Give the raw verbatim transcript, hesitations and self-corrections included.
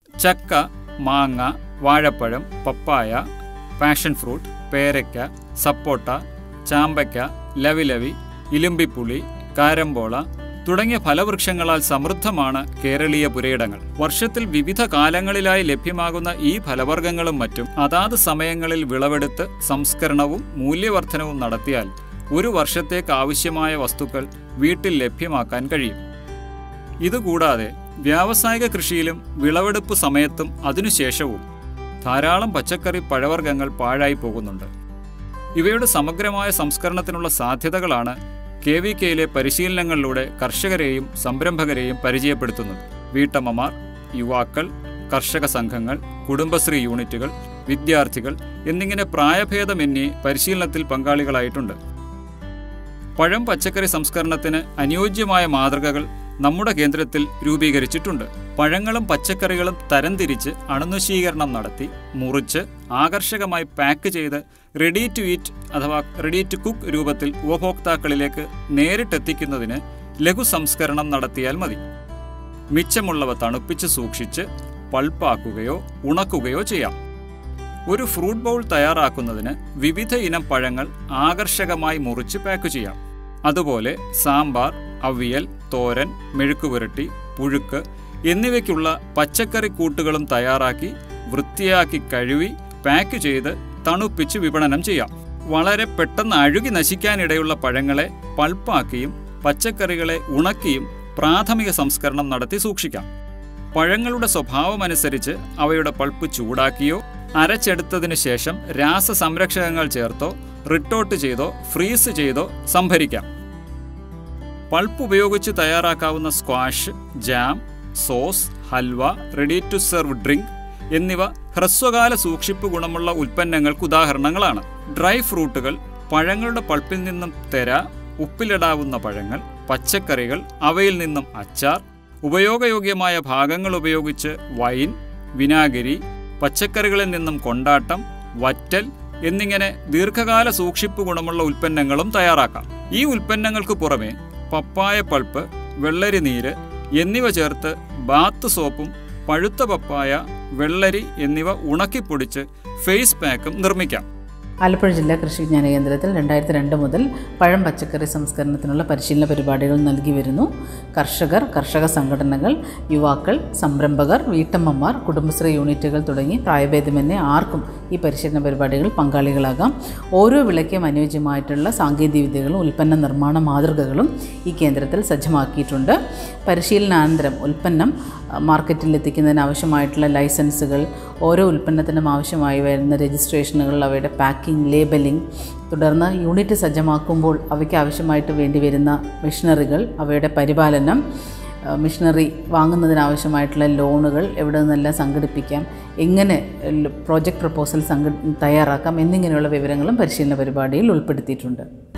ചക്ക, മാങ്ങ, വാഴപ്പഴം, പപ്പായ, പാഷൻ ഫ്രൂട്ട്, പേരയ്ക്ക, സപ്പോട്ട, ചാമ്പയ്ക്ക, ലവിലവി, ഇലുമ്പിപ്പുളി, കാരമ്പോള തുടങ്ങിയ ഫലവൃക്ഷങ്ങളാൽ സമൃദ്ധമാണ് കേരളീയ പുരയിടങ്ങൾ. വർഷത്തിൽ വിവിധ കാലങ്ങളിലായി ലഭ്യമാകുന്ന ഈ ഫലവർഗ്ഗങ്ങളും മറ്റും അതാത് സമയങ്ങളിൽ വിളവെടുത്ത് സംസ്കരണവും മൂല്യവർദ്ധനവും നടത്തിയാൽ ഒരു വർഷത്തേക്ക് ആവശ്യമായ വസ്തുക്കൾ വീട്ടിൽ ലഭ്യമാക്കാൻ കഴിയും. ഇതുകൂടാതെ വ്യാവസായിക കൃഷിയിലും വിളവെടുപ്പ് സമയത്തും അതിനുശേഷവും ധാരാളം പച്ചക്കറി പഴവർഗ്ഗങ്ങൾ പാഴായി പോകുന്നുണ്ട്. ഇവയുടെ സമഗ്രമായ സംസ്കരണത്തിനുള്ള സാധ്യതകളാണ് കെ വി കെയിലെ പരിശീലനങ്ങളിലൂടെ കർഷകരെയും സംരംഭകരെയും പരിചയപ്പെടുത്തുന്നത്. വീട്ടമ്മമാർ, യുവാക്കൾ, കർഷക സംഘങ്ങൾ, കുടുംബശ്രീ യൂണിറ്റുകൾ, വിദ്യാർത്ഥികൾ എന്നിങ്ങനെ പ്രായഭേദമന്യേ പരിശീലനത്തിൽ പങ്കാളികളായിട്ടുണ്ട്. പഴം പച്ചക്കറി സംസ്കരണത്തിന് അനുയോജ്യമായ മാതൃകകൾ നമ്മുടെ കേന്ദ്രത്തിൽ രൂപീകരിച്ചിട്ടുണ്ട്. പഴങ്ങളും പച്ചക്കറികളും തരംതിരിച്ച് അണുനശീകരണം നടത്തി മുറിച്ച് ആകർഷകമായി പാക്ക് ചെയ്ത് റെഡി ടു ഈറ്റ് അഥവാ റെഡി ടു കുക്ക് രൂപത്തിൽ ഉപഭോക്താക്കളിലേക്ക് നേരിട്ടെത്തിക്കുന്നതിന് ലഘു സംസ്കരണം നടത്തിയാൽ മതി. മിച്ചമുള്ളവ തണുപ്പിച്ച് സൂക്ഷിച്ച് പൾപ്പാക്കുകയോ ഉണക്കുകയോ ചെയ്യാം. ഒരു ഫ്രൂട്ട് ബൗൾ തയ്യാറാക്കുന്നതിന് വിവിധ ഇനം പഴങ്ങൾ ആകർഷകമായി മുറിച്ച് പാക്ക് ചെയ്യാം. അതുപോലെ സാമ്പാർ, അവിയൽ, തോരൻ, മെഴുക്കുപുരട്ടി, പുഴുക്ക് എന്നിവയ്ക്കുള്ള പച്ചക്കറി കൂട്ടുകളും തയ്യാറാക്കി വൃത്തിയാക്കി കഴുകി പാക്ക് ചെയ്ത് തണുപ്പിച്ച് വിപണനം ചെയ്യാം. വളരെ പെട്ടെന്ന് അഴുകി നശിക്കാനിടയുള്ള പഴങ്ങളെ പൾപ്പാക്കിയും പച്ചക്കറികളെ ഉണക്കിയും പ്രാഥമിക സംസ്കരണം നടത്തി സൂക്ഷിക്കാം. പഴങ്ങളുടെ സ്വഭാവമനുസരിച്ച് അവയുടെ പൾപ്പ് ചൂടാക്കിയോ അരച്ചെടുത്തതിനു ശേഷം രാസസംരക്ഷകങ്ങൾ ചേർത്തോ റിട്ടോട്ട് ചെയ്തോ ഫ്രീസ് ചെയ്തോ സംഭരിക്കാം. പൾപ്പ് ഉപയോഗിച്ച് തയ്യാറാക്കാവുന്ന squash, jam, sauce, halwa, ready to serve drink എന്നിവ ഹ്രസ്വകാല സൂക്ഷിപ്പ് ഗുണമുള്ള ഉൽപ്പന്നങ്ങൾക്ക് ഉദാഹരണങ്ങളാണ്. ഡ്രൈ ഫ്രൂട്ടുകൾ, പഴങ്ങളുടെ പൾപ്പിൽ നിന്നും തെര, ഉപ്പിലിടാവുന്ന പഴങ്ങൾ, പച്ചക്കറികൾ, അവയിൽ നിന്നും അച്ചാർ, ഉപയോഗയോഗ്യമായ ഭാഗങ്ങൾ ഉപയോഗിച്ച് വൈൻ, വിനാഗിരി, പച്ചക്കറികളിൽ നിന്നും കൊണ്ടാട്ടം, വറ്റൽ എന്നിങ്ങനെ ദീർഘകാല സൂക്ഷിപ്പ് ഗുണമുള്ള ഉൽപ്പന്നങ്ങളും തയ്യാറാക്കാം. ഈ ഉൽപ്പന്നങ്ങൾക്ക് പുറമെ പപ്പായ പൾപ്പ്, വെള്ളരി നീര് എന്നിവ ചേർത്ത് ബാത്ത് സോപ്പും പഴുത്ത പപ്പായ, വെള്ളരി എന്നിവ ഉണക്കിപ്പൊടിച്ച് ഫേസ് പാക്കും നിർമ്മിക്കാം. ആലപ്പുഴ ജില്ലാ കൃഷി വിജ്ഞാന കേന്ദ്രത്തിൽ രണ്ടായിരത്തി രണ്ട് മുതൽ പഴം പച്ചക്കറി സംസ്കരണത്തിനുള്ള പരിശീലന പരിപാടികൾ നൽകി വരുന്നു. കർഷകർ, കർഷക സംഘടനകൾ, യുവാക്കൾ, സംരംഭകർ, വീട്ടമ്മമാർ, കുടുംബശ്രീ യൂണിറ്റുകൾ തുടങ്ങി പ്രായഭേദമന്യേ ആർക്കും ഈ പരിശീലന പരിപാടികൾ പങ്കാളികളാകാം. ഓരോ വിളയ്ക്കും അനുയോജ്യമായിട്ടുള്ള സാങ്കേതികവിദ്യകളും ഉൽപ്പന്ന നിർമ്മാണ മാതൃകകളും ഈ കേന്ദ്രത്തിൽ സജ്ജമാക്കിയിട്ടുണ്ട്. പരിശീലനാനന്തരം ഉൽപ്പന്നം മാർക്കറ്റിൽ എത്തിക്കുന്നതിന് ആവശ്യമായിട്ടുള്ള ലൈസൻസുകൾ, ഓരോ ഉൽപ്പന്നത്തിനും ആവശ്യമായി വരുന്ന രജിസ്ട്രേഷനുകൾ, അവയുടെ പാക്കിംഗ്, ലേബലിംഗ്, തുടർന്ന് യൂണിറ്റ് സജ്ജമാക്കുമ്പോൾ അവയ്ക്ക് ആവശ്യമായിട്ട് വേണ്ടി വരുന്ന മെഷീനറികൾ, അവയുടെ പരിപാലനം, മെഷീനറി വാങ്ങുന്നതിനാവശ്യമായിട്ടുള്ള ലോണുകൾ എവിടെ നിന്നെല്ലാം സംഘടിപ്പിക്കാം, എങ്ങനെ പ്രോജക്റ്റ് പ്രപ്പോസൽ സംഘ തയ്യാറാക്കാം എന്നിങ്ങനെയുള്ള വിവരങ്ങളും പരിശീലന പരിപാടിയിൽ ഉൾപ്പെടുത്തിയിട്ടുണ്ട്.